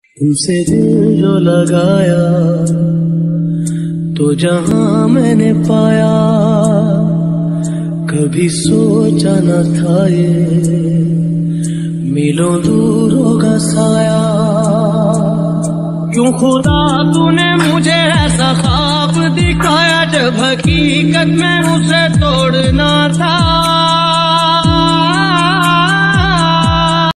तुमसे दिल जो लगाया तो जहां मैंने पाया, कभी सोचा न था ये मीलों दूर होगा साया। क्यों खुदा तूने मुझे ऐसा ख्वाब दिखाया, जब हकीकत में उसे तोड़ना था।